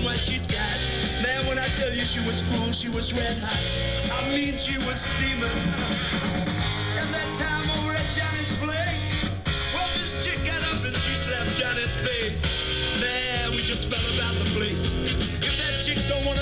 what she got. Man, when I tell you she was cool, she was red hot. I mean, she was steaming. And that time over at Johnny's place, well, this chick got up and she slapped Johnny's face. Man, we just fell about the place. If that chick don't want